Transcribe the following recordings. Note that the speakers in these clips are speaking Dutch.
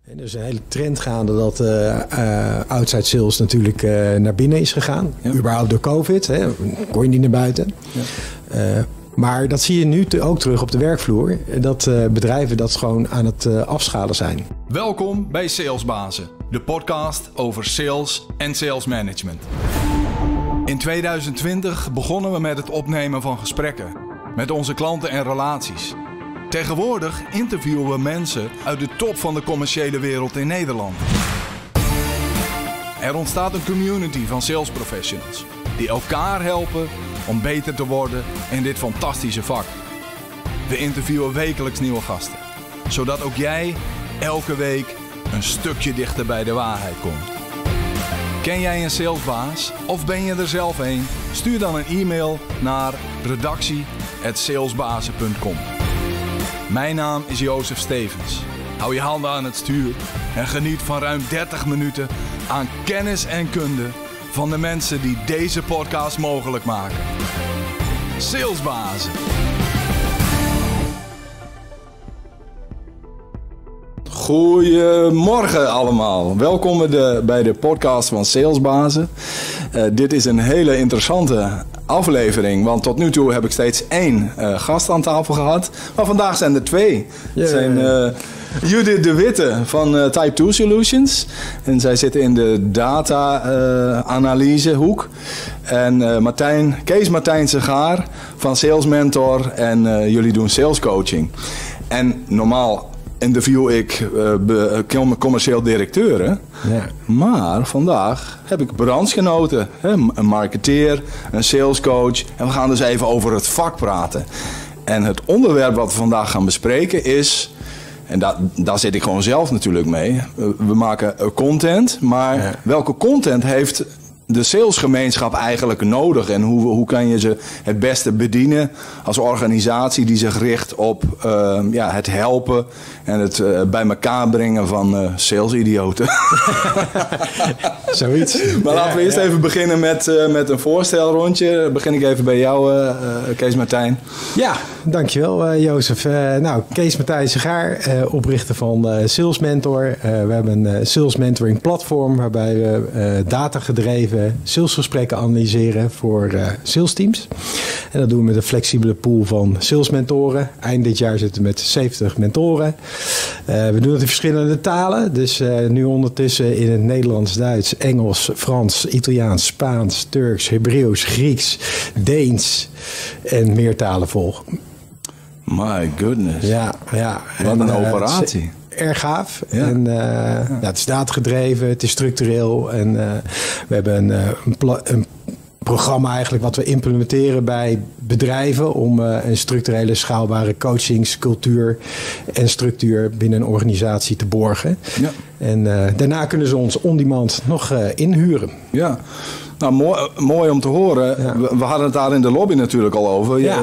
En er is een hele trend gaande dat outside sales natuurlijk naar binnen is gegaan. Ja. Überhaupt door COVID, hè, kon je niet naar buiten. Ja. Maar dat zie je nu ook terug op de werkvloer. Dat bedrijven dat gewoon aan het afschalen zijn. Welkom bij Salesbazen, de podcast over sales en sales management. In 2020 begonnen we met het opnemen van gesprekken met onze klanten en relaties. Tegenwoordig interviewen we mensen uit de top van de commerciële wereld in Nederland. Er ontstaat een community van sales professionals die elkaar helpen om beter te worden in dit fantastische vak. We interviewen wekelijks nieuwe gasten, zodat ook jij elke week een stukje dichter bij de waarheid komt. Ken jij een salesbaas of ben je er zelf een? Stuur dan een e-mail naar redactie@salesbazen.com. Mijn naam is Jozef Stevens. Hou je handen aan het stuur en geniet van ruim 30 minuten aan kennis en kunde van de mensen die deze podcast mogelijk maken. Salesbazen. Goedemorgen allemaal. Welkom bij de podcast van Salesbazen. Dit is een hele interessante aflevering, want tot nu toe heb ik steeds één gast aan tafel gehad. Maar vandaag zijn er twee. Het zijn Judith de Witte van Type 2 Solutions. En zij zitten in de data-analysehoek. En Kees Martijn Segaar van Sales Mentor. En jullie doen sales coaching. En normaal interview ik commercieel directeuren. Ja. Maar vandaag heb ik branchegenoten. Een marketeer, een salescoach. En we gaan dus even over het vak praten. En het onderwerp wat we vandaag gaan bespreken is... En daar zit ik gewoon zelf natuurlijk mee. We maken content. Maar welke content heeft de salesgemeenschap eigenlijk nodig? En hoe kan je ze het beste bedienen als organisatie die zich richt op het helpen en het bij elkaar brengen van salesidioten? Zoiets. Maar laten we eerst even beginnen met een voorstelrondje. Dan begin ik even bij jou, Kees Martijn. Ja, dankjewel Jozef. Kees Martijn Segaar, oprichter van Sales Mentor. We hebben een sales mentoring platform waarbij we datagedreven salesgesprekken analyseren voor sales teams. En dat doen we met een flexibele pool van sales mentoren. Eind dit jaar zitten we met 70 mentoren. We doen het in verschillende talen. Dus nu ondertussen in het Nederlands, Duits, Engels, Frans, Italiaans, Spaans, Turks, Hebreeuws, Grieks, Deens en meer talen volgen. My goodness. Ja. Wat een operatie. Erg gaaf. Ja. En, het is datagedreven, het is structureel. En we hebben een programma eigenlijk wat we implementeren bij bedrijven om een structurele schaalbare coachingscultuur en structuur binnen een organisatie te borgen. Ja. En daarna kunnen ze ons on-demand nog inhuren. Ja. Nou, mooi om te horen. Ja. We hadden het daar in de lobby natuurlijk al over. Ja.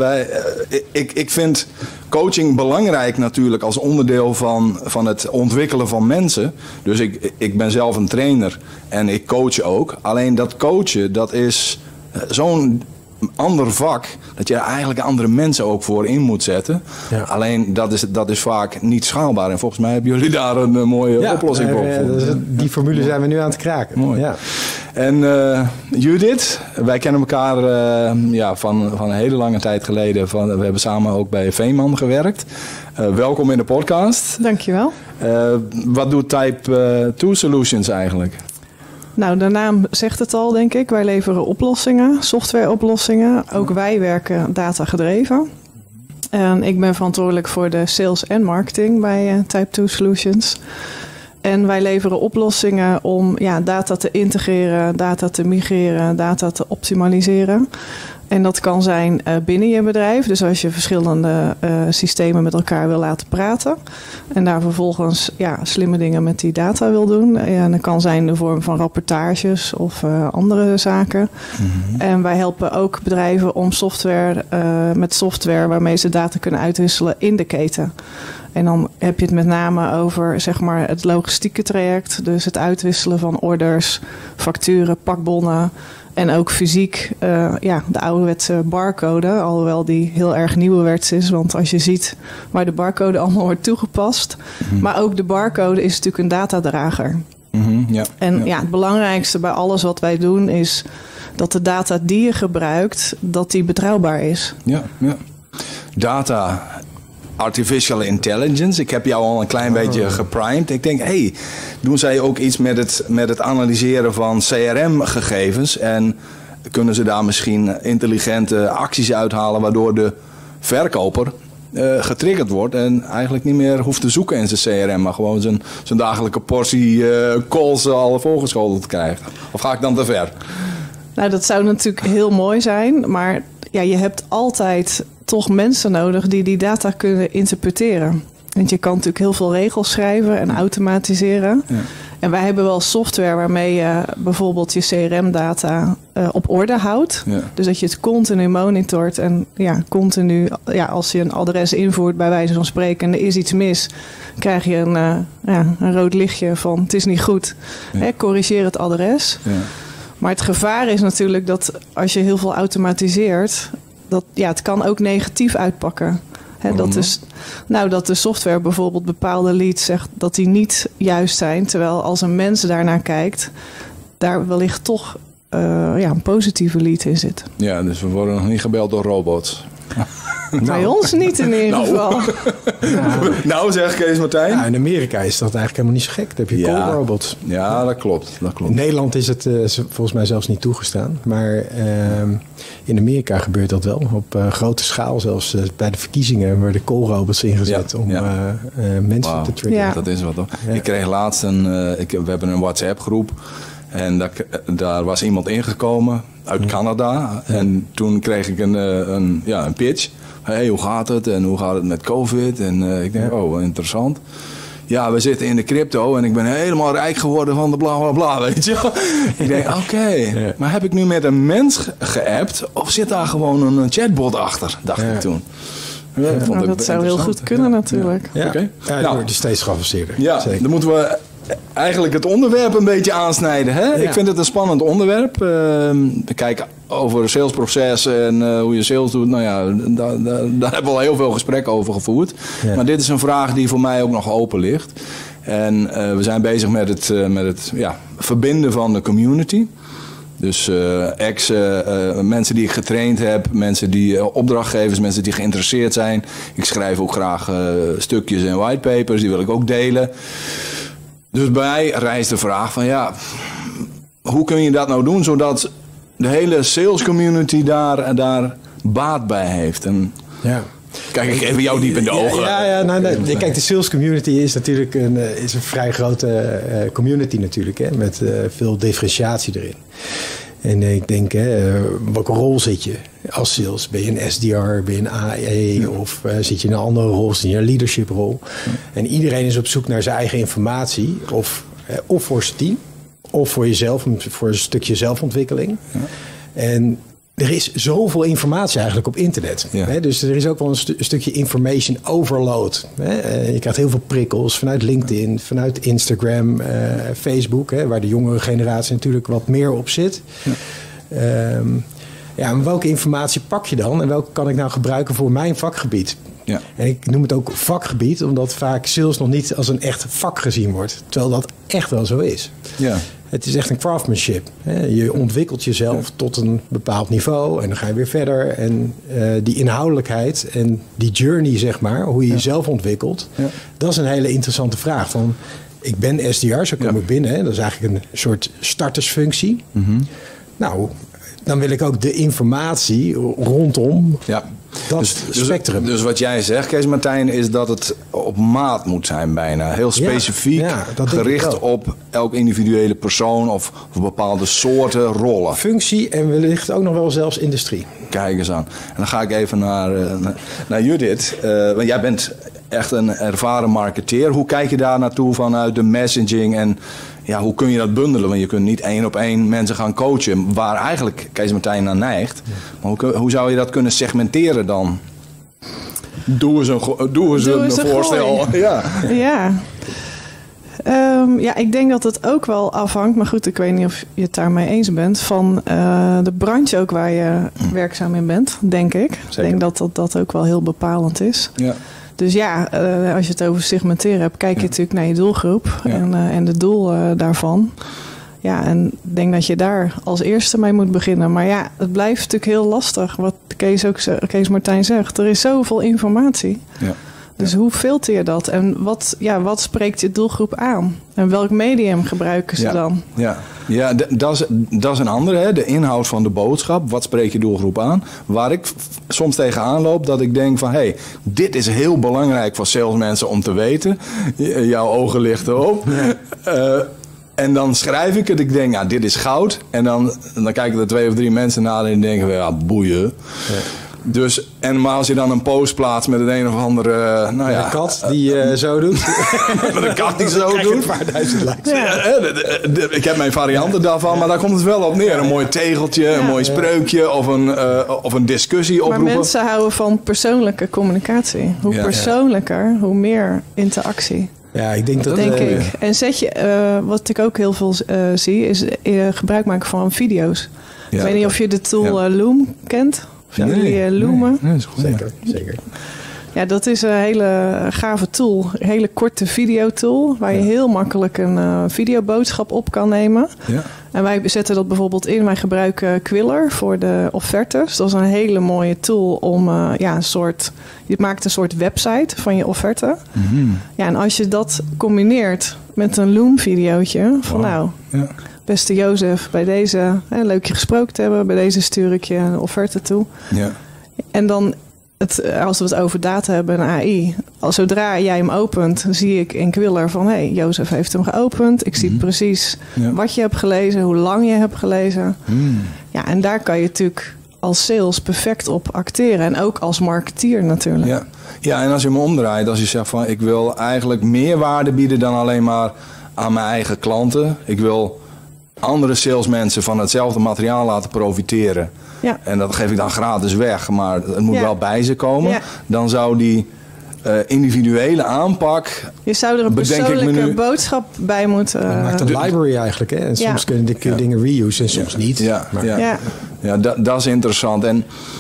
Ik vind coaching belangrijk natuurlijk als onderdeel van het ontwikkelen van mensen. Dus ik ben zelf een trainer en ik coach ook. Alleen dat coachen, dat is zo'n ander vak dat je eigenlijk andere mensen ook voor in moet zetten. Ja. Alleen dat is vaak niet schaalbaar. En volgens mij hebben jullie daar een mooie oplossing voor. Die formule zijn we nu aan het kraken. Mooi. Ja. En Judith, wij kennen elkaar van een hele lange tijd geleden. We hebben samen ook bij Veeman gewerkt. Welkom in de podcast. Dankjewel. Wat doet Type 2 Solutions eigenlijk? Nou, de naam zegt het al, denk ik. Wij leveren oplossingen, softwareoplossingen. Ook wij werken datagedreven. En ik ben verantwoordelijk voor de sales en marketing bij Type 2 Solutions. En wij leveren oplossingen om data te integreren, data te migreren, data te optimaliseren. En dat kan zijn binnen je bedrijf. Dus als je verschillende systemen met elkaar wil laten praten. En daar vervolgens slimme dingen met die data wil doen. En dat kan zijn in de vorm van rapportages of andere zaken. Mm-hmm. En wij helpen ook bedrijven om met software waarmee ze data kunnen uitwisselen in de keten. En dan heb je het met name over zeg maar, het logistieke traject. Dus het uitwisselen van orders, facturen, pakbonnen. En ook fysiek de ouderwetse barcode. Alhoewel die heel erg nieuwerwets is. Want als je ziet waar de barcode allemaal wordt toegepast. Maar ook de barcode is natuurlijk een datadrager. Het belangrijkste bij alles wat wij doen is dat de data die je gebruikt, dat die betrouwbaar is. Ja. Data, artificial intelligence. Ik heb jou al een klein beetje geprimed. Ik denk, doen zij ook iets met het analyseren van CRM-gegevens? En kunnen ze daar misschien intelligente acties uithalen waardoor de verkoper getriggerd wordt en eigenlijk niet meer hoeft te zoeken in zijn CRM, maar gewoon zijn dagelijke portie calls al voorgeschoteld krijgen? Of ga ik dan te ver? Nou, dat zou natuurlijk heel mooi zijn, maar je hebt altijd toch mensen nodig die data kunnen interpreteren. Want je kan natuurlijk heel veel regels schrijven en automatiseren. Ja. En wij hebben wel software waarmee je bijvoorbeeld je CRM-data op orde houdt. Ja. Dus dat je het continu monitort en continu, als je een adres invoert bij wijze van spreken en er is iets mis, krijg je een rood lichtje van het is niet goed. Ja. Corrigeer het adres. Ja. Maar het gevaar is natuurlijk dat als je heel veel automatiseert, het kan ook negatief uitpakken. Dat de software bijvoorbeeld bepaalde leads zegt dat die niet juist zijn. Terwijl als een mens daarnaar kijkt, daar wellicht toch een positieve lead in zit. Ja, dus we worden nog niet gebeld door robots. Bij ons niet in ieder geval. Nou zeg Kees Martijn. Ja, in Amerika is dat eigenlijk helemaal niet zo gek. Dan heb je call robots. Ja, dat klopt. In Nederland is het volgens mij zelfs niet toegestaan. Maar in Amerika gebeurt dat wel. Op grote schaal zelfs. Bij de verkiezingen worden call robots ingezet om mensen te triggeren. Ja. Dat is wat hoor. Ja. Ik kreeg laatst we hebben een WhatsApp groep. En daar was iemand ingekomen uit Canada. En toen kreeg ik een pitch. Hey, hoe gaat het? En hoe gaat het met COVID? En ik denk, wat interessant. Ja, we zitten in de crypto en ik ben helemaal rijk geworden van de bla bla bla, weet je. Ik denk, maar heb ik nu met een mens geappt of zit daar gewoon een chatbot achter, dacht ik toen. Dat zou heel goed kunnen natuurlijk. Ja, die wordt steeds geavanceerder. Ja, zeker. Dan moeten we eigenlijk het onderwerp een beetje aansnijden. Hè? Ja. Ik vind het een spannend onderwerp. We kijken over salesprocessen en hoe je sales doet. Nou ja, daar hebben we al heel veel gesprekken over gevoerd. Ja. Maar dit is een vraag die voor mij ook nog open ligt. En we zijn bezig met het verbinden van de community. Dus mensen die ik getraind heb, mensen die opdrachtgevers, mensen die geïnteresseerd zijn. Ik schrijf ook graag stukjes en whitepapers, die wil ik ook delen. Dus bij mij rijst de vraag van hoe kun je dat nou doen zodat de hele sales community daar baat bij heeft? En kijk ik even jou diep in de ogen. Kijk, de sales community is natuurlijk een vrij grote community natuurlijk, hè, met veel differentiatie erin. En ik denk, welke rol zit je als sales? Ben je een SDR, ben je een AE of zit je in een andere rol, zit je in een leadership rol? En iedereen is op zoek naar zijn eigen informatie, of voor zijn team, of voor jezelf, voor een stukje zelfontwikkeling. Ja. En er is zoveel informatie eigenlijk op internet. Ja. Hè? Dus er is ook wel een stukje information overload. Hè? Je krijgt heel veel prikkels vanuit LinkedIn, vanuit Instagram, Facebook, hè, waar de jongere generatie natuurlijk wat meer op zit. Ja. Maar welke informatie pak je dan en welke kan ik nou gebruiken voor mijn vakgebied? Ja. En ik noem het ook vakgebied, omdat vaak sales nog niet als een echt vak gezien wordt. Terwijl dat echt wel zo is. Ja. Het is echt een craftsmanship. Je ontwikkelt jezelf tot een bepaald niveau en dan ga je weer verder. En die inhoudelijkheid en die journey, zeg maar, hoe je jezelf ontwikkelt, dat is een hele interessante vraag. Van, ik ben SDR, zo kom ik binnen. Hè? Dat is eigenlijk een soort startersfunctie. Mm-hmm. Nou, dan wil ik ook de informatie rondom dat spectrum. Dus wat jij zegt, Kees Martijn, is dat het op maat moet zijn bijna. Heel specifiek, gericht op elk individuele persoon of bepaalde soorten rollen. Functie en wellicht ook nog wel zelfs industrie. Kijk eens aan. En dan ga ik even naar Judith. Want jij bent echt een ervaren marketeer. Hoe kijk je daar naartoe vanuit de messaging en hoe kun je dat bundelen? Want je kunt niet 1-op-1 mensen gaan coachen, waar eigenlijk Kees Martijn naar neigt. Maar hoe zou je dat kunnen segmenteren dan? Doe eens een voorstel. Ja. Ja. Ja, ik denk dat het ook wel afhangt, maar goed, ik weet niet of je het daarmee eens bent, van de branche ook waar je werkzaam in bent, denk ik. Zeker. Ik denk dat ook wel heel bepalend is. Ja. Dus ja, als je het over segmenteren hebt, kijk je natuurlijk naar je doelgroep en de doel daarvan. Ja, en ik denk dat je daar als eerste mee moet beginnen. Maar ja, het blijft natuurlijk heel lastig, wat Kees Martijn zegt. Er is zoveel informatie. Ja. Dus hoe filter je dat? En wat spreekt je doelgroep aan? En welk medium gebruiken ze dan? Ja, dat is een andere. Hè? De inhoud van de boodschap. Wat spreekt je doelgroep aan? Waar ik soms tegenaan loop, dat ik denk van... hey, dit is heel belangrijk voor salesmensen om te weten. Jouw ogen lichten op. En dan schrijf ik het. Ik denk, dit is goud. En dan kijken er 2 of 3 mensen naar en denken we, boeien. Ja. Dus, maar als je dan een post plaatst met het een of andere... een kat die zo doet. Met een kat die zo doet. Een paar duizend likes. Ik heb mijn varianten daarvan, maar daar komt het wel op neer. Een mooi tegeltje, een mooi spreukje of een discussie oproepen. Maar mensen houden van persoonlijke communicatie. Hoe persoonlijker, hoe meer interactie. Ja, ik denk dat... Denk ik. En wat ik ook heel veel zie, is gebruik maken van video's. Ja, ik weet niet of je de tool Loom kent. Jullie loomen? Nee, is goed. Zeker. Ja, dat is een hele gave tool. Een hele korte videotool. Waar je heel makkelijk een videoboodschap op kan nemen. Ja. En wij zetten dat bijvoorbeeld in. Wij gebruiken Quiller voor de offertes. Dat is een hele mooie tool om je maakt een soort website van je offerte. Mm-hmm. Ja, en als je dat combineert met een Loom-videootje. Van beste Jozef, bij deze, leuk je gesproken te hebben. Bij deze stuur ik je een offerte toe. Ja. En dan, als we het over data hebben en AI. Zodra jij hem opent, zie ik in Quiller van... Jozef heeft hem geopend. Ik zie precies wat je hebt gelezen, hoe lang je hebt gelezen. Ja, en daar kan je natuurlijk als sales perfect op acteren. En ook als marketeer natuurlijk. Ja, en als je hem omdraait, als je zegt van... ik wil eigenlijk meer waarde bieden dan alleen maar aan mijn eigen klanten. Ik wil andere salesmensen van hetzelfde materiaal laten profiteren. Ja. En dat geef ik dan gratis weg, maar het moet wel bij ze komen. Ja. Dan zou die individuele aanpak... Je zou er een persoonlijke boodschap bij moeten... Je maakt een library eigenlijk. Hè? En soms kun je dingen reuse en soms niet. Ja, dat is interessant. En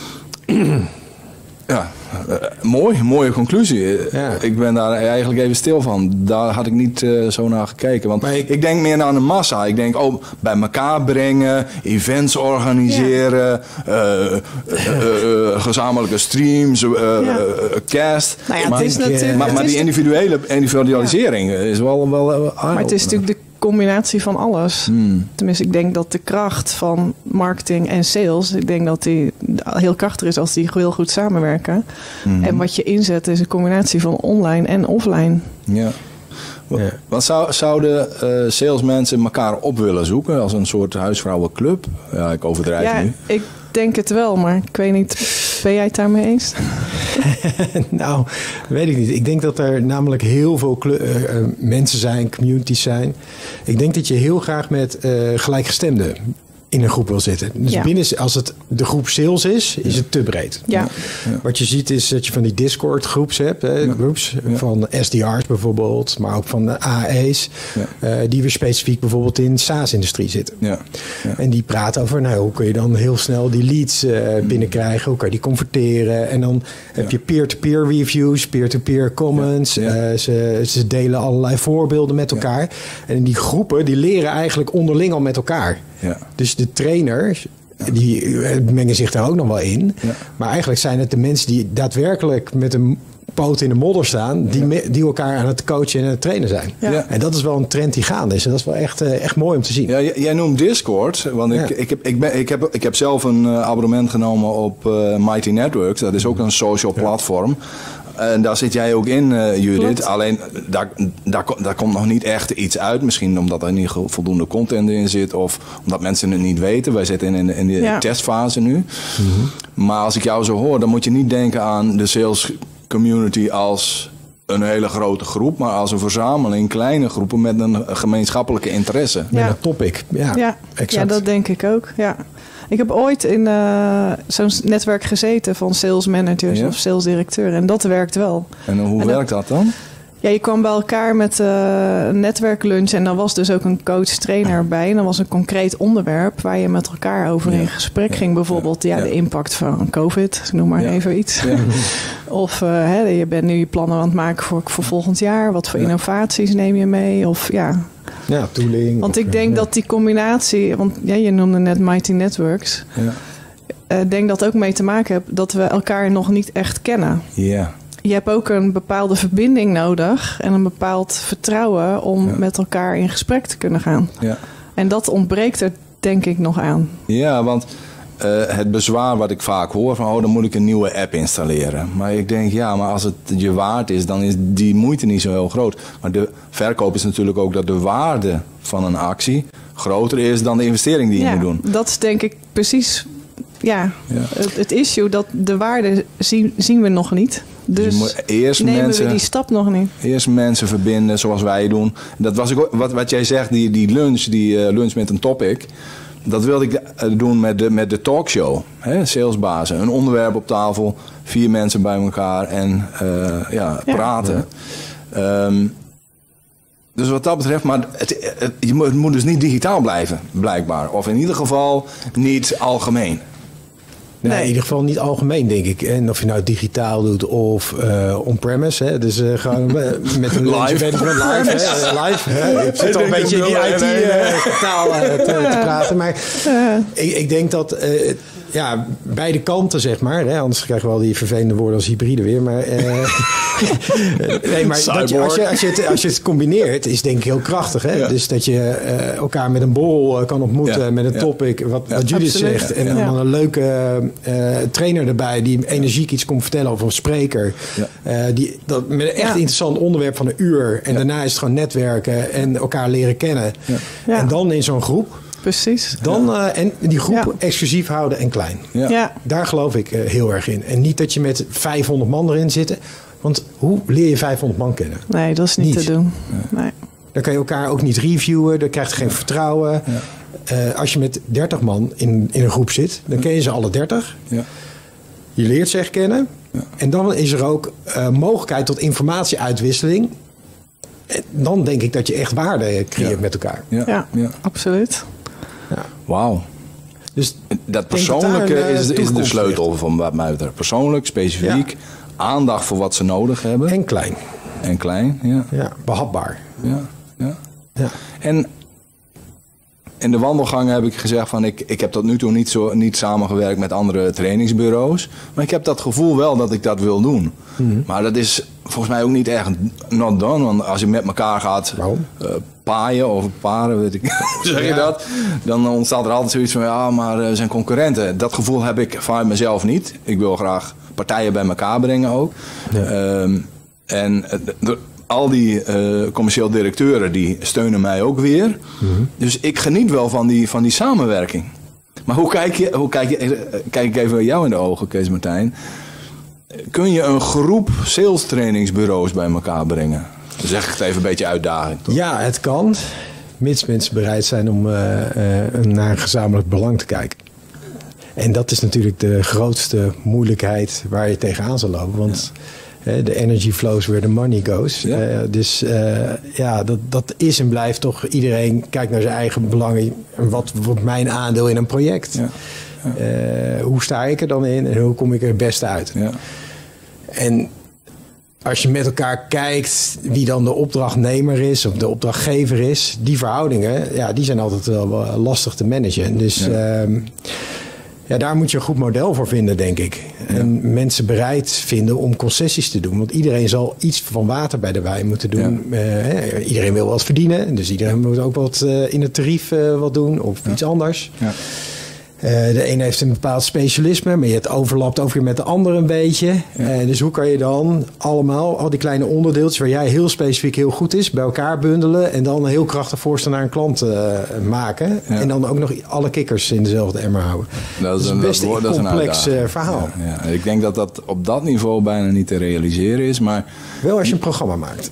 mooie conclusie. Ja. Ik ben daar eigenlijk even stil van. Daar had ik niet zo naar gekeken. Want ik denk meer naar de massa. Ik denk bij elkaar brengen, events organiseren, gezamenlijke streams, cast. Maar die individualisering is wel maar het is natuurlijk de combinatie van alles. Tenminste, ik denk dat de kracht van marketing en sales... ik denk dat die heel krachtig is als die heel goed samenwerken. En wat je inzet is een combinatie van online en offline. Ja. Wat zouden salesmensen elkaar op willen zoeken als een soort huisvrouwenclub? Ja, ik overdrijf nu. Ik denk het wel, maar ik weet niet... Ben jij het daarmee eens? Nou, weet ik niet. Ik denk dat er namelijk heel veel mensen zijn, communities zijn. Ik denk dat je heel graag met gelijkgestemden in een groep wil zitten. Dus als het de groep sales is het te breed. Ja. Wat je ziet is dat je van die Discord groeps hebt. Groups van SDR's bijvoorbeeld. Maar ook van de AE's. Die weer specifiek bijvoorbeeld in de SaaS-industrie zitten. Ja. En die praten over hoe kun je dan heel snel die leads binnenkrijgen. Hoe kan je die converteren. En dan heb je peer-to-peer reviews. Peer-to-peer comments. Ze delen allerlei voorbeelden met elkaar. En die groepen die leren eigenlijk onderling al met elkaar. Ja. Dus de trainers, die mengen zich daar ook nog wel in. Ja. Maar eigenlijk zijn het de mensen die daadwerkelijk met een poot in de modder staan... die elkaar aan het coachen en aan het trainen zijn. Ja. En dat is wel een trend die gaande is. En dat is wel echt mooi om te zien. Ja, jij noemt Discord. Want ik heb zelf een abonnement genomen op Mighty Networks. Dat is ook een social platform. En daar zit jij ook in, Judith. Klopt. Alleen, daar komt nog niet echt iets uit. Misschien omdat er niet voldoende content in zit. Of omdat mensen het niet weten. Wij zitten in de testfase nu. Mm-hmm. Maar als ik jou zo hoor, dan moet je niet denken aan de sales community als een hele grote groep, maar als een verzameling kleine groepen met een gemeenschappelijke interesse. Met Ja. een topic. Ja, exact. Ja, dat denk ik ook. Ja. Ik heb ooit in zo'n netwerk gezeten van sales managers of sales directeuren. En dat werkt wel. En hoe werkt dat dan? Ja, je kwam bij elkaar met een netwerklunch en dan was dus ook een coach-trainer bij. En dan was een concreet onderwerp waar je met elkaar over in gesprek ging. Bijvoorbeeld de impact van COVID, ik noem maar even iets. Ja. Of je bent nu je plannen aan het maken voor volgend jaar. Wat voor innovaties neem je mee? Of ja, tooling. Want ik denk dat die combinatie, want je noemde net Mighty Networks. Ik denk dat ook mee te maken heeft dat we elkaar nog niet echt kennen. Ja. Je hebt ook een bepaalde verbinding nodig en een bepaald vertrouwen om met elkaar in gesprek te kunnen gaan. Ja. En dat ontbreekt er denk ik nog aan. Ja, want het bezwaar wat ik vaak hoor van dan moet ik een nieuwe app installeren. Maar ik denk maar als het je waard is, dan is die moeite niet zo heel groot. Maar de verkoop is natuurlijk ook dat de waarde van een actie groter is dan de investering die je moet doen. Dat is denk ik precies het issue, dat de waarde zien we nog niet. Dus nemen we die stap nog niet. Eerst mensen verbinden zoals wij doen. Dat was ook wat jij zegt, die lunch met een topic. Dat wilde ik doen met de talkshow. Salesbazen. Een onderwerp op tafel. 4 mensen bij elkaar en praten. Dus wat dat betreft, maar het moet dus niet digitaal blijven, blijkbaar. Of in ieder geval niet algemeen. Nee, in ieder geval niet algemeen, denk ik. En of je nou digitaal doet of on-premise. Dus gewoon met een live. Live. Ik zit al een beetje in die IT-taal te praten. Maar ik denk dat beide kanten, zeg maar. Anders krijgen we al die vervelende woorden als hybride weer. Maar, als je het combineert, is denk ik heel krachtig. Hè? Ja. Dus dat je elkaar met een borrel kan ontmoeten, met een topic, wat Judith zegt. En dan een leuke trainer erbij die energiek iets komt vertellen over een spreker. Dat met een echt interessant onderwerp van een uur. En daarna is het gewoon netwerken en elkaar leren kennen. Ja. En dan in zo'n groep. Precies. En die groep exclusief houden en klein. Ja. Daar geloof ik heel erg in. En niet dat je met 500 man erin zit. Want hoe leer je 500 man kennen? Nee, dat is niet te doen. Nee. Dan kan je elkaar ook niet reviewen. Dan krijg je geen vertrouwen. Ja. Als je met 30 man in een groep zit, dan ken je ze alle 30. Ja. Je leert ze echt kennen. Ja. En dan is er ook mogelijkheid tot informatieuitwisseling. En dan denk ik dat je echt waarde creëert met elkaar. Ja, absoluut. Ja. Wauw. Dus dat persoonlijke is de sleutel van wat mij betreft. Persoonlijk, specifiek, aandacht voor wat ze nodig hebben. En klein. En klein, ja. Behapbaar. Ja. En in de wandelgangen heb ik gezegd van ik heb tot nu toe niet samengewerkt met andere trainingsbureaus. Maar ik heb dat gevoel wel dat ik dat wil doen. Mm-hmm. Maar dat is volgens mij ook niet echt not done. Want als je met elkaar gaat paaien of paren, weet ik hoe zeg je dat? Dan ontstaat er altijd zoiets van maar we zijn concurrenten. Dat gevoel heb ik van mezelf niet. Ik wil graag partijen bij elkaar brengen ook. Ja. Al die commercieel directeuren die steunen mij ook weer. Mm-hmm. Dus ik geniet wel van die samenwerking. Maar hoe kijk ik even jou in de ogen, Kees Martijn. Kun je een groep sales trainingsbureaus bij elkaar brengen? Dan zeg ik het even een beetje uitdaging. Toch? Ja, het kan. Mits mensen bereid zijn om naar een gezamenlijk belang te kijken. En dat is natuurlijk de grootste moeilijkheid waar je tegenaan zal lopen. Want de energy flows where the money goes. Ja. Dat is en blijft toch. Iedereen kijkt naar zijn eigen belangen. En wat wordt mijn aandeel in een project? Ja. Ja. Hoe sta ik er dan in en hoe kom ik er het beste uit? Ja. En als je met elkaar kijkt wie dan de opdrachtnemer is of de opdrachtgever is, die verhoudingen, die zijn altijd wel lastig te managen. Dus daar moet je een goed model voor vinden, denk ik. Ja. En mensen bereid vinden om concessies te doen. Want iedereen zal iets van water bij de wijn moeten doen. Ja. Iedereen wil wat verdienen. Dus iedereen moet ook wat in het tarief wat doen of iets anders. Ja. De ene heeft een bepaald specialisme, maar het overlapt ook weer met de andere een beetje. Dus hoe kan je dan al die kleine onderdeeltjes waar jij heel specifiek heel goed is, bij elkaar bundelen en dan een heel krachtig voorstel naar een klant maken. Ja. En dan ook nog alle kikkers in dezelfde emmer houden. Dat is best een complex verhaal. Ja. Ik denk dat dat op dat niveau bijna niet te realiseren is. Maar wel als je een programma maakt.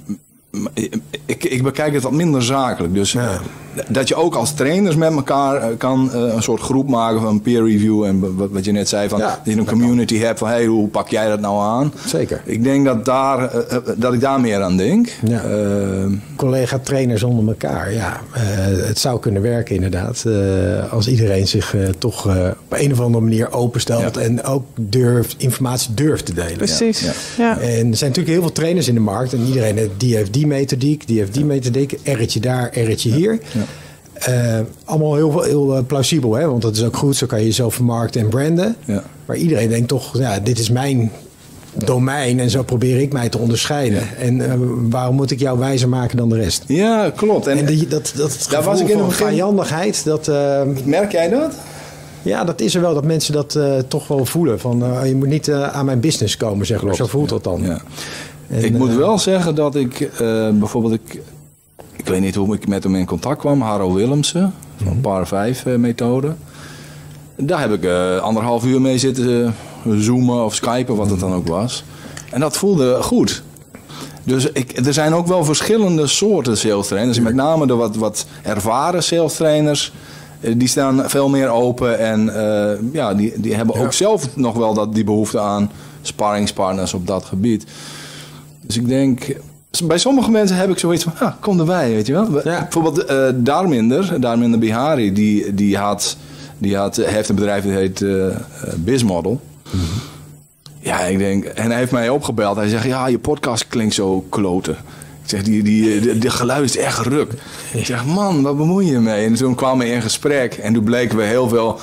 Ik bekijk het wat minder zakelijk. Dus dat je ook als trainers met elkaar kan een soort groep maken van peer review. En wat je net zei, van, dat je een community hebt van hoe pak jij dat nou aan? Zeker. Ik denk dat ik daar meer aan denk. Ja. Collega-trainers onder elkaar. Ja, het zou kunnen werken inderdaad. Als iedereen zich toch op een of andere manier openstelt. Ja. En ook informatie durft te delen. Precies. Ja. En er zijn natuurlijk heel veel trainers in de markt. En iedereen die heeft die methodiek, die heeft die methodiek. R'tje daar, R'tje hier. Ja. Allemaal heel plausibel, hè? Want dat is ook goed. Zo kan je jezelf vermarkten en branden. Ja. Maar iedereen denkt toch, dit is mijn domein en zo probeer ik mij te onderscheiden. Ja. En waarom moet ik jou wijzer maken dan de rest? Ja, klopt. En dat gevoel was ik in van vijandigheid. Merk jij dat? Ja, dat is er wel. Dat mensen dat toch wel voelen. Van, je moet niet aan mijn business komen, zeg maar. Zo voelt dat dan. Ja. En, ik moet wel zeggen dat ik bijvoorbeeld... Ik weet niet hoe ik met hem in contact kwam. Harro Willemsen van Par 5 methode. Daar heb ik 1,5 uur mee zitten zoomen of skypen, wat het dan ook was. En dat voelde goed. Dus er zijn ook wel verschillende soorten sales trainers. Met name de wat ervaren sales trainers. Die staan veel meer open. En die hebben ook zelf nog wel die behoefte aan sparringspartners op dat gebied. Dus ik denk... Bij sommige mensen heb ik zoiets van, kom erbij, weet je wel. Ja. Bijvoorbeeld Darminder Bihari, die heeft een bedrijf dat heet Bizmodel. Mm-hmm. Ja, ik denk, en hij heeft mij opgebeld. Hij zegt, je podcast klinkt zo kloten. Ik zeg, die geluid is echt ruk. Ik zeg, man, wat bemoei je mee? En toen kwamen we in gesprek. En toen bleken we heel veel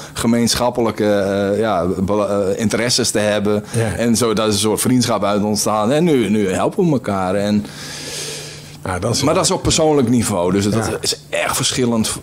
gemeenschappelijke interesses te hebben. Ja. En zo, dat is een soort vriendschap uit ontstaan. En nu helpen we elkaar. En, maar dat is op persoonlijk niveau. Dus dat is echt verschillend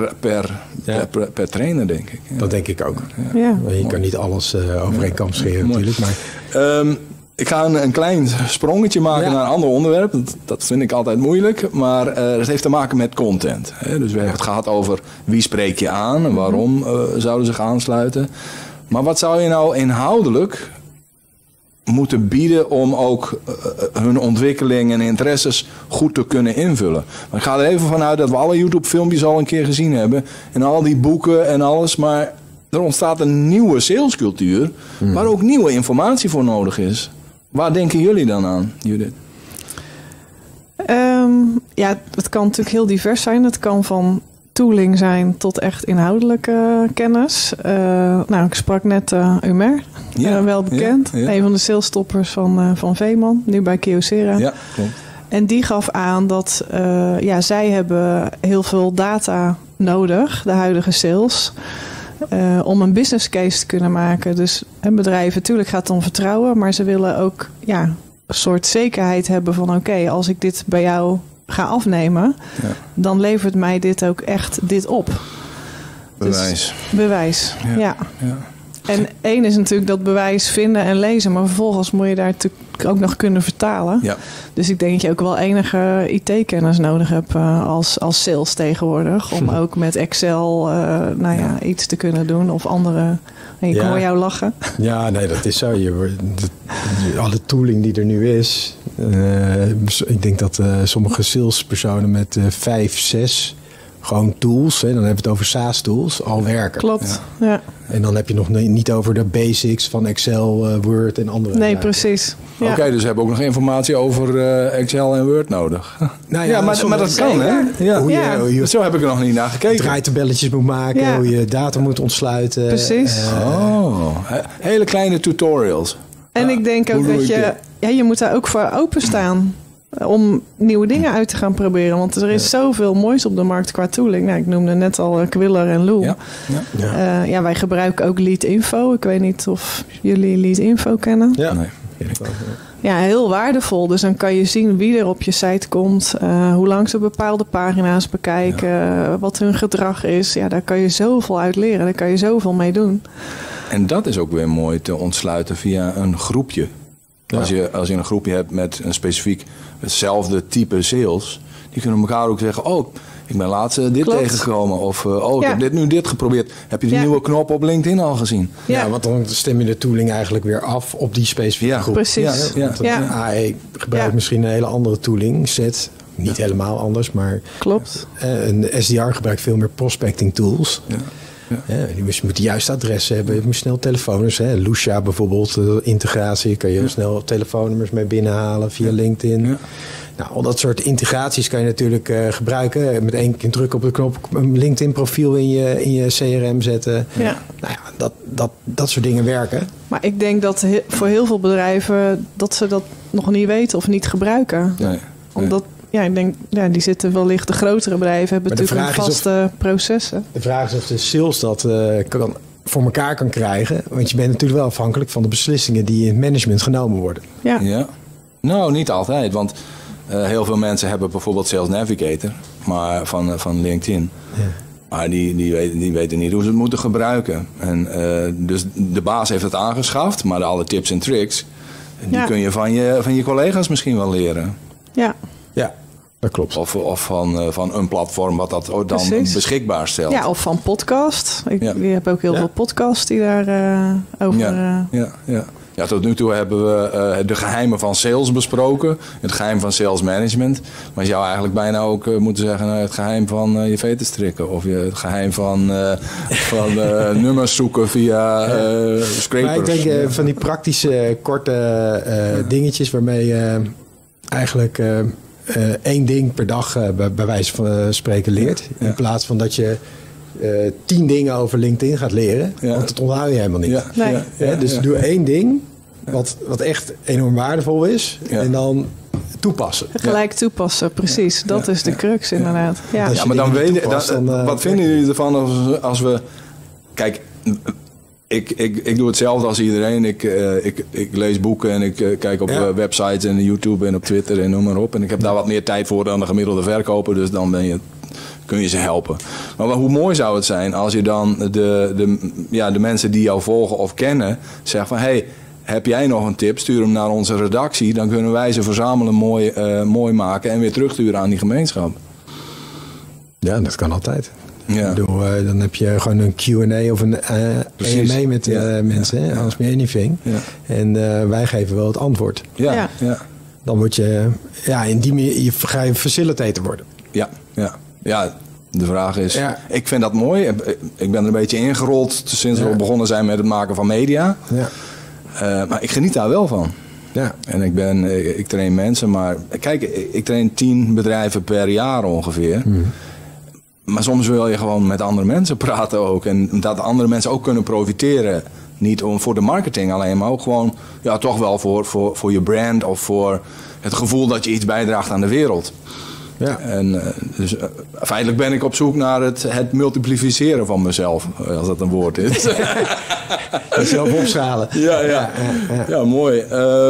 per trainer, denk ik. Ja. Dat denk ik ook. Ja. Je kan niet alles over één kam scheren natuurlijk. Maar... Ik ga een klein sprongetje maken naar een ander onderwerp. Dat vind ik altijd moeilijk. Maar het heeft te maken met content. Dus we hebben het gehad over wie spreek je aan en waarom zouden ze zich aansluiten. Maar wat zou je nou inhoudelijk moeten bieden om ook hun ontwikkeling en interesses goed te kunnen invullen? Maar ik ga er even vanuit dat we alle YouTube filmpjes al een keer gezien hebben. En al die boeken en alles. Maar er ontstaat een nieuwe salescultuur waar ook nieuwe informatie voor nodig is. Waar denken jullie dan aan, Judith? Het kan natuurlijk heel divers zijn. Het kan van tooling zijn tot echt inhoudelijke kennis. Ik sprak net Umer, wel bekend. Ja. Een van de salestoppers van Veeman, nu bij Kyocera. Ja, klopt. En die gaf aan dat zij hebben heel veel data nodig, de huidige sales... om een business case te kunnen maken. Dus bedrijven, natuurlijk gaat het om vertrouwen, maar ze willen ook een soort zekerheid hebben van oké, als ik dit bij jou ga afnemen, dan levert mij dit ook echt dit op. Bewijs. Ja. En één is natuurlijk dat bewijs vinden en lezen, maar vervolgens moet je daar natuurlijk ook nog kunnen vertalen. Ja. Dus ik denk dat je ook wel enige IT-kennis nodig hebt als sales tegenwoordig. Om ook met Excel iets te kunnen doen of andere. Ik hoor jou lachen. Ja, nee, dat is zo. Alle tooling die er nu is. Ik denk dat sommige salespersonen met 5, 6... gewoon tools, dan hebben we het over SaaS-tools, al werken. Klopt, ja. En dan heb je nog niet over de basics van Excel, Word en andere. Nee, precies. Ja. Oké, dus we hebben ook nog informatie over Excel en Word nodig. Maar dat kan, hè? Ja. Zo heb ik er nog niet naar gekeken. Draaitabelletjes moet maken, hoe je data moet ontsluiten. Precies. Hele kleine tutorials. En ik denk ook dat je moet daar ook voor openstaan. Om nieuwe dingen uit te gaan proberen. Want er is zoveel moois op de markt qua tooling. Ik noemde net al Quiller en Loom. Wij gebruiken ook Lead Info. Ik weet niet of jullie Lead Info kennen. Ja. Nee. Ja, heel waardevol. Dus dan kan je zien wie er op je site komt, hoe lang ze bepaalde pagina's bekijken, wat hun gedrag is. Ja, daar kan je zoveel uit leren, daar kan je zoveel mee doen. En dat is ook weer mooi te ontsluiten via een groepje. Ja. Als je een groepje hebt met een specifiek hetzelfde type sales, die kunnen elkaar ook zeggen, oh, ik ben laatst dit tegengekomen. Of ik heb dit geprobeerd. Heb je die nieuwe knop op LinkedIn al gezien? Ja, want dan stem je de tooling eigenlijk weer af op die specifieke groep. Precies. AI gebruikt misschien een hele andere tooling set. Niet helemaal anders, maar klopt. Een SDR gebruikt veel meer prospecting tools. Ja. Je moet de juiste adressen hebben. Je moet snel telefoonnummers. Lucia bijvoorbeeld, integratie. Kan je snel telefoonnummers mee binnenhalen via LinkedIn. Ja. Nou, al dat soort integraties kan je natuurlijk gebruiken. Met één keer druk op de knop een LinkedIn profiel in je CRM zetten. Ja. Nou ja, dat soort dingen werken. Maar ik denk dat voor heel veel bedrijven dat ze dat nog niet weten of niet gebruiken. Nee. Omdat ik denk, die zitten wellicht de grotere bedrijven hebben natuurlijk vaste processen. De vraag is of de sales dat voor elkaar kan krijgen. Want je bent natuurlijk wel afhankelijk van de beslissingen die in het management genomen worden. Ja. Nou, niet altijd. Want heel veel mensen hebben bijvoorbeeld Sales Navigator van LinkedIn. Ja. Maar die weten niet hoe ze het moeten gebruiken. En, dus de baas heeft het aangeschaft. Maar alle tips en tricks, die kun je van je collega's misschien wel leren. Ja. Dat klopt. Of van een platform wat dat dan beschikbaar stelt. Ja, of van podcast. Je hebt ook heel veel podcasts die daar over... Ja, tot nu toe hebben we de geheimen van sales besproken. Het geheim van sales management. Maar je zou eigenlijk bijna ook moeten zeggen het geheim van je veten strikken. Of het geheim van nummers zoeken via scrapers. Maar ik denk van die praktische korte dingetjes waarmee je eigenlijk 1 ding per dag bij wijze van spreken leert. Ja. In plaats van dat je 10 dingen over LinkedIn gaat leren. Ja. Want dat onthoud je helemaal niet. Dus doe 1 ding wat echt enorm waardevol is. Ja. En dan toepassen. Gelijk toepassen, precies. Dat is de crux inderdaad. Ja, maar dan weet je... Wat vinden jullie ervan als we... Kijk... Ik doe hetzelfde als iedereen. Ik lees boeken en ik kijk op websites en YouTube en op Twitter en noem maar op. En ik heb daar wat meer tijd voor dan de gemiddelde verkoper. Dus dan kun je ze helpen. Maar hoe mooi zou het zijn als je dan de mensen die jou volgen of kennen zegt van... Hey, heb jij nog een tip? Stuur hem naar onze redactie. Dan kunnen wij ze verzamelen, mooi maken en weer terugsturen aan die gemeenschap. Ja, dat kan altijd. Ja. Dan heb je gewoon een Q&A of een AMA met mensen. Ask me anything. Ja. En wij geven wel het antwoord. Ja. Dan word je... in die manier ga je facilitator worden. Ja, de vraag is... Ja. Ik vind dat mooi. Ik ben er een beetje ingerold sinds we begonnen zijn met het maken van media. Ja. Maar ik geniet daar wel van. Ja. En ik train mensen, maar... Kijk, ik train 10 bedrijven per jaar ongeveer. Maar soms wil je gewoon met andere mensen praten ook. En dat andere mensen ook kunnen profiteren. Niet voor de marketing alleen, maar ook gewoon... toch wel voor je brand of voor het gevoel dat je iets bijdraagt aan de wereld. Ja. En dus feitelijk ben ik op zoek naar het multipliceren van mezelf. Als dat een woord is. Zelf opschalen. Ja, mooi.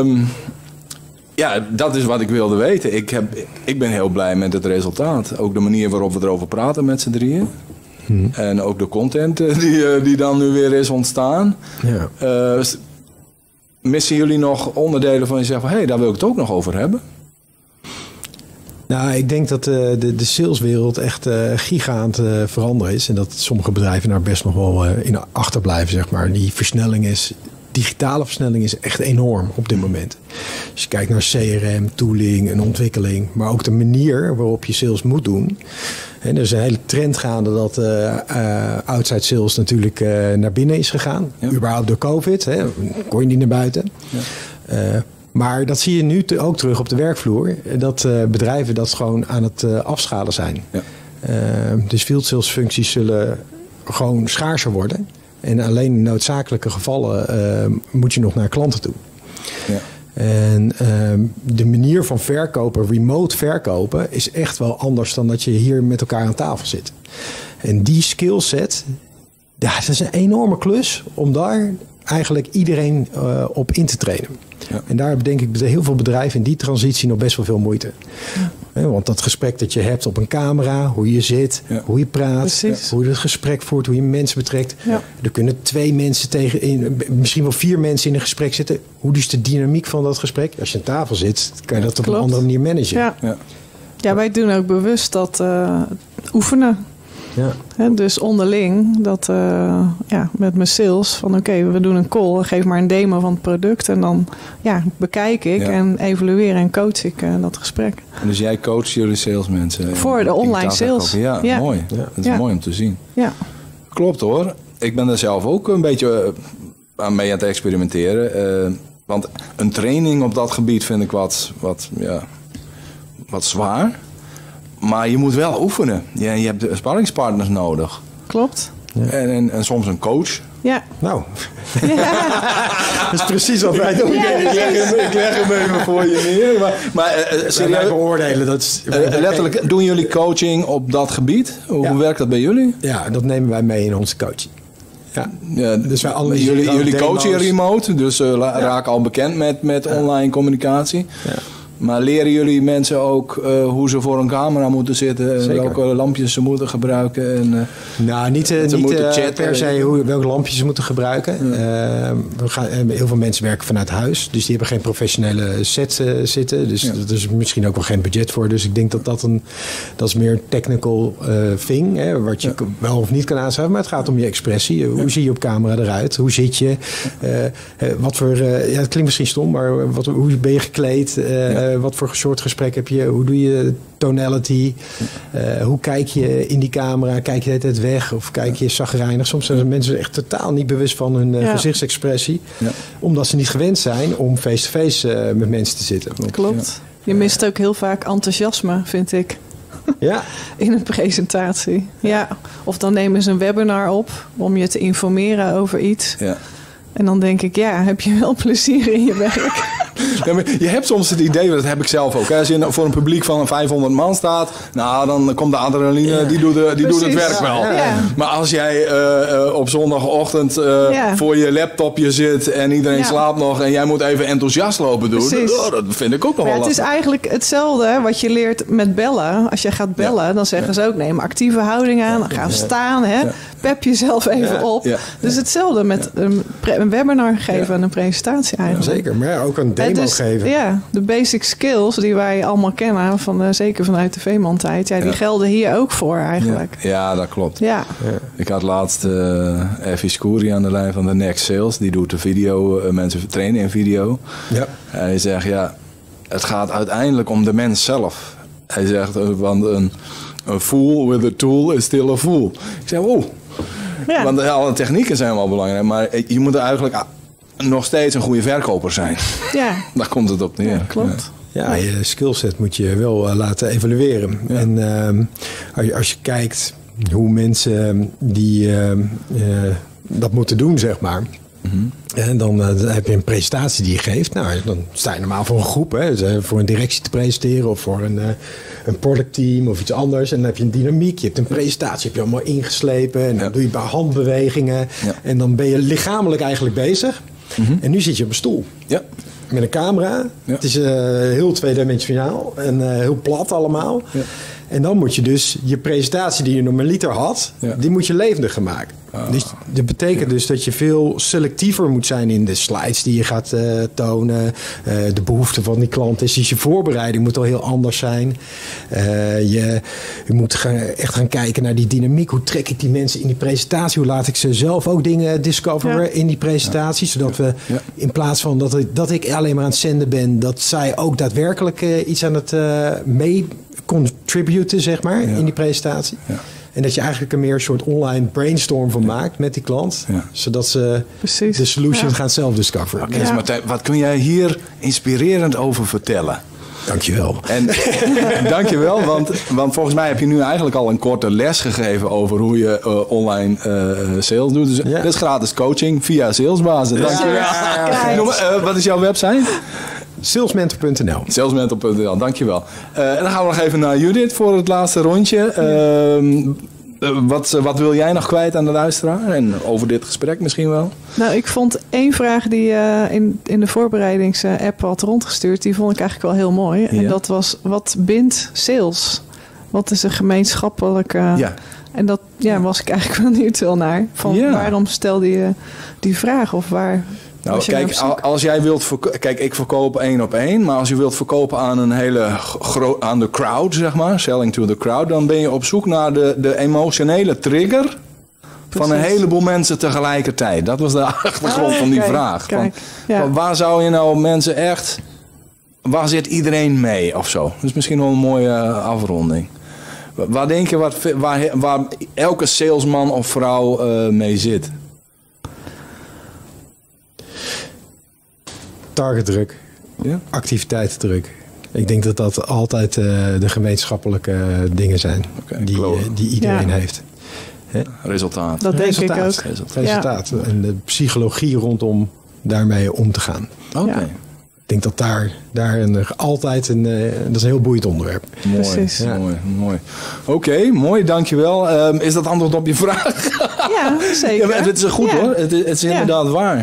Dat is wat ik wilde weten. Ik ben heel blij met het resultaat. Ook de manier waarop we erover praten met z'n drieën. En ook de content die dan nu weer is ontstaan. Ja. Missen jullie nog onderdelen van je zegt van... daar wil ik het ook nog over hebben? Nou, ik denk dat de saleswereld echt giga aan het veranderen is. En dat sommige bedrijven daar best nog wel in achterblijven, zeg maar. Die versnelling is... Digitale versnelling is echt enorm op dit moment. Als je kijkt naar CRM, tooling en ontwikkeling, maar ook de manier waarop je sales moet doen. En er is een hele trend gaande dat outside sales natuurlijk naar binnen is gegaan. Ja. Überhaupt door COVID, kon je niet naar buiten. Ja. Maar dat zie je nu ook terug op de werkvloer. Dat bedrijven dat gewoon aan het afschalen zijn. Ja. Dus field sales functies zullen gewoon schaarser worden. En alleen in noodzakelijke gevallen moet je nog naar klanten toe. Ja. En de manier van verkopen, remote verkopen, is echt wel anders dan dat je hier met elkaar aan tafel zit. En die skillset, dat is een enorme klus om daar eigenlijk iedereen op in te trainen. Ja. En daar hebben denk ik heel veel bedrijven in die transitie nog best wel veel moeite. Ja. Want dat gesprek dat je hebt op een camera, hoe je zit, hoe je praat, hoe je het gesprek voert, hoe je mensen betrekt. Ja. Er kunnen 2 mensen misschien wel 4 mensen in een gesprek zitten. Hoe is de dynamiek van dat gesprek? Als je aan tafel zit, kan je dat op een andere manier managen. Ja. Ja, wij doen ook bewust dat oefenen. Ja. He, dus onderling, dat met mijn sales, van oké, we doen een call, geef maar een demo van het product en dan bekijk ik en evalueer en coach ik dat gesprek. En dus jij coacht jullie salesmensen? Voor de online sales. Ja, mooi. Ja. Dat is mooi om te zien. Ja. Klopt hoor. Ik ben er zelf ook een beetje mee aan het experimenteren. Want een training op dat gebied vind ik wat zwaar. Maar je moet wel oefenen. Je hebt sparringspartners nodig. Klopt. Ja. En soms een coach. Ja. Nou, dat is precies wat wij doen. Ja. Ik leg hem even voor je neer. Maar serieus beoordelen. Dat is, letterlijk, doen jullie coaching op dat gebied? Hoe werkt dat bij jullie? Ja, dat nemen wij mee in onze coaching. Ja, dus jullie coachen remote, dus raken al bekend met online communicatie. Ja. Maar leren jullie mensen ook hoe ze voor een camera moeten zitten? En welke lampjes ze moeten gebruiken? En, niet per se welke lampjes ze moeten gebruiken. Heel veel mensen werken vanuit huis. Dus die hebben geen professionele set zitten. Dus dat is misschien ook wel geen budget voor. Dus ik denk dat is meer een technical thing. Hè, wat je wel of niet kan aanschuiven. Maar het gaat om je expressie. Hoe zie je op camera eruit? Hoe zit je? Wat voor... het klinkt misschien stom, maar hoe ben je gekleed? Wat voor soort gesprek heb je? Hoe doe je tonality? Hoe kijk je in die camera? Kijk je het weg? Of kijk je chagrijnig? Soms zijn mensen echt totaal niet bewust van hun gezichtsexpressie. Ja. Omdat ze niet gewend zijn om face-to-face met mensen te zitten. Klopt. Je mist ook heel vaak enthousiasme, vind ik. Ja. In een presentatie. Ja. Of dan nemen ze een webinar op om je te informeren over iets. Ja. En dan denk ik, heb je wel plezier in je werk? Ja, maar je hebt soms het idee, dat heb ik zelf ook. Hè? Als je voor een publiek van 500 man staat, dan komt de adrenaline, die doet het werk wel. Ja. Maar als jij op zondagochtend voor je laptopje zit en iedereen slaapt nog en jij moet even enthousiast lopen doen, dat vind ik ook nog wel lastig. Het is eigenlijk hetzelfde wat je leert met bellen. Als je gaat bellen, dan zeggen ze ook, neem actieve houding aan, dan gaan staan, pep jezelf even op. Ja. Dus hetzelfde met een webinar geven en een presentatie eigenlijk. Ja, zeker, maar ook een demo geven. Ja, de basic skills die wij allemaal kennen, zeker vanuit de Veeman-tijd, die gelden hier ook voor eigenlijk. Ja, dat klopt. Ja. Ik had laatst Effie Scourie aan de lijn van de Next Sales. Die doet de video, mensen trainen in video. Ja. En hij zegt, het gaat uiteindelijk om de mens zelf. Hij zegt, want een fool with a tool is still a fool. Ik zeg, Ja. Want alle technieken zijn wel belangrijk, maar je moet eigenlijk nog steeds een goede verkoper zijn. Ja. Daar komt het op neer. Ja, klopt. Ja, je skillset moet je wel laten evalueren. Ja. En als je kijkt hoe mensen die dat moeten doen, zeg maar. Mm-hmm. En dan heb je een presentatie die je geeft. Nou, dan sta je normaal voor een groep, voor een directie te presenteren of voor een productteam of iets anders. En dan heb je een dynamiek. Je hebt een presentatie, heb je allemaal ingeslepen. En dan doe je een paar handbewegingen. Ja. En dan ben je lichamelijk eigenlijk bezig. Mm-hmm. En nu zit je op een stoel. Ja. Met een camera. Ja. Het is heel tweedimensionaal en heel plat allemaal. Ja. En dan moet je dus je presentatie die je normaliter had, die moet je levendiger maken. Dus dat betekent dus dat je veel selectiever moet zijn in de slides die je gaat tonen. De behoeften van die klant is. Dus je voorbereiding moet al heel anders zijn. Je moet echt gaan kijken naar die dynamiek. Hoe trek ik die mensen in die presentatie? Hoe laat ik ze zelf ook dingen discoveren in die presentatie? Zodat we in plaats van dat ik alleen maar aan het zenden ben, dat zij ook daadwerkelijk iets aan het mee contributen, zeg maar, in die presentatie. Ja. En dat je eigenlijk een meer soort online brainstorm van maakt met die klant. Ja. Zodat ze de solution gaan zelf discoveren. Okay, dus Martijn, wat kun jij hier inspirerend over vertellen? Dankjewel. Dankjewel, want volgens mij heb je nu eigenlijk al een korte les gegeven over hoe je online sales doet. Dus dit is gratis coaching via Salesbazen. Dankjewel. Ja. Wat is jouw website? Salesmentor.nl. Salesmentor.nl, dankjewel. En dan gaan we nog even naar Judith voor het laatste rondje. Wat wil jij nog kwijt aan de luisteraar? En over dit gesprek misschien wel? Nou, ik vond één vraag die in de voorbereidingsapp had rondgestuurd, die vond ik eigenlijk wel heel mooi. En dat was, wat bindt sales? Wat is een gemeenschappelijke... Ja. En dat was ik eigenlijk wel nieuwsgierig naar. Van waarom stelde je die vraag? Of waar... Nou, kijk, als jij wilt kijk, ik verkoop 1 op 1, maar als je wilt verkopen aan een hele aan de crowd, zeg maar, selling to the crowd, dan ben je op zoek naar de emotionele trigger van een heleboel mensen tegelijkertijd. Dat was de achtergrond van die vraag. Van waar zou je nou mensen echt, waar zit iedereen mee of zo? Dat is misschien wel een mooie afronding. Waar denk je waar elke salesman of vrouw mee zit? Targetdruk, activiteitsdruk. Ik denk dat dat altijd de gemeenschappelijke dingen zijn die iedereen heeft. Resultaat. Dat denk ik ook. Resultaat. Ja. En de psychologie rondom daarmee om te gaan. Oké. Ja. Ik denk dat daar altijd dat is een heel boeiend onderwerp. Mooi, precies. Ja. Mooi. Oké, mooi, dankjewel. Is dat antwoord op je vraag? Ja, zeker. Ja, het is goed hoor. Het is inderdaad waar.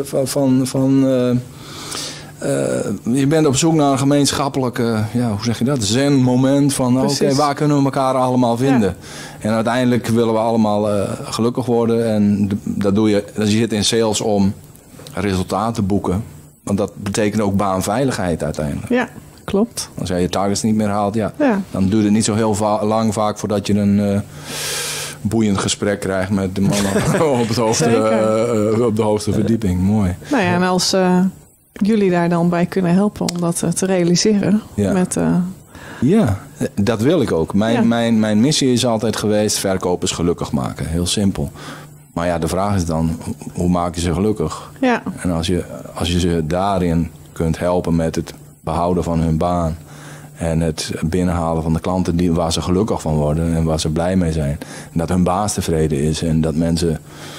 Je bent op zoek naar een gemeenschappelijke, hoe zeg je dat? Zen-moment van oké, waar kunnen we elkaar allemaal vinden? Ja. En uiteindelijk willen we allemaal gelukkig worden. En dat doe je. Je zit in sales om resultaten te boeken. Want dat betekent ook baanveiligheid uiteindelijk. Ja, klopt. Als jij je targets niet meer haalt, dan duurt het niet zo heel lang vaak voordat je een boeiend gesprek krijgt met de mannen op de hoogste verdieping. Mooi. Nou ja, en als jullie daar dan bij kunnen helpen om dat te realiseren. Ja, dat wil ik ook. Mijn missie is altijd geweest verkopers gelukkig maken. Heel simpel. Maar ja, de vraag is dan, hoe maak je ze gelukkig? Ja. En als je ze daarin kunt helpen met het behouden van hun baan en het binnenhalen van de klanten waar ze gelukkig van worden en waar ze blij mee zijn. En dat hun baas tevreden is en dat mensen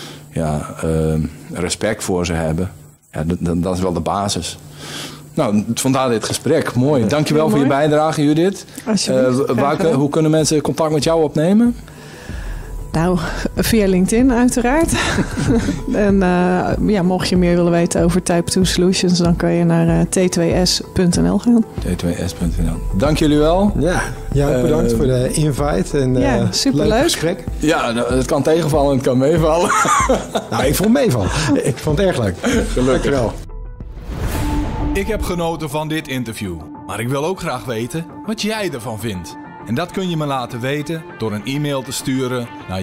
respect voor ze hebben. Ja, dat is wel de basis. Nou, vandaar dit gesprek. Mooi. Dankjewel voor je bijdrage, Judith. Hoe kunnen mensen contact met jou opnemen? Nou, via LinkedIn uiteraard. En mocht je meer willen weten over Type 2 Solutions, dan kan je naar t2s.nl gaan. t2s.nl. Dank jullie wel. Ja, bedankt voor de invite. En, superleuk. Leuk gesprek. Ja, het kan tegenvallen en het kan meevallen. Nou, ik vond het meevallen. Ik vond het erg leuk. Gelukkig. Dankjewel. Ik heb genoten van dit interview, maar ik wil ook graag weten wat jij ervan vindt. En dat kun je me laten weten door een e-mail te sturen naar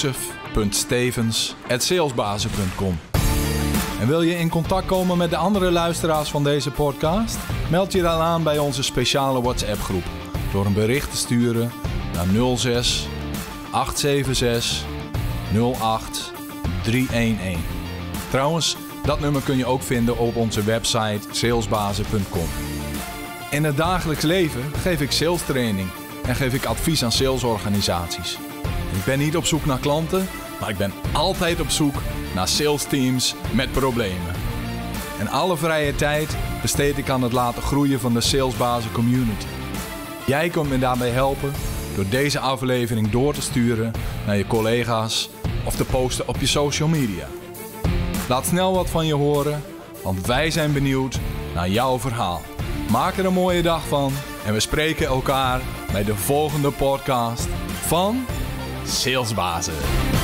jozef.stevens@salesbazen.com. En wil je in contact komen met de andere luisteraars van deze podcast? Meld je dan aan bij onze speciale WhatsApp groep door een bericht te sturen naar 06 876 08 311. Trouwens, dat nummer kun je ook vinden op onze website salesbazen.com. In het dagelijks leven geef ik sales training en geef ik advies aan salesorganisaties. Ik ben niet op zoek naar klanten, maar ik ben altijd op zoek naar sales teams met problemen. En alle vrije tijd besteed ik aan het laten groeien van de Salesbazen community. Jij kunt me daarbij helpen door deze aflevering door te sturen naar je collega's of te posten op je social media. Laat snel wat van je horen, want wij zijn benieuwd naar jouw verhaal. Maak er een mooie dag van en we spreken elkaar bij de volgende podcast van Salesbazen.